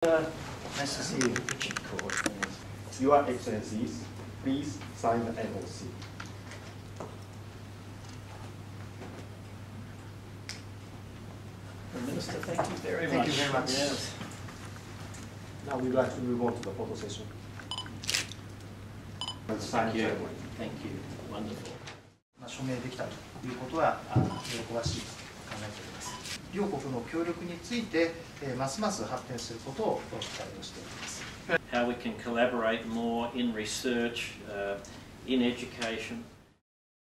Nice to see you. Richard Court. Your Excellencies, please sign the NOC. Minister, thank you very much. Thank you very much. Yes. Now we'd like to move on to the photo session. Thank you. Thank you. Wonderful. 署名できたということは喜ばしいと考えております。両国の協力についてますます発展することを期待をしております。 How we can collaborate more in research, in education.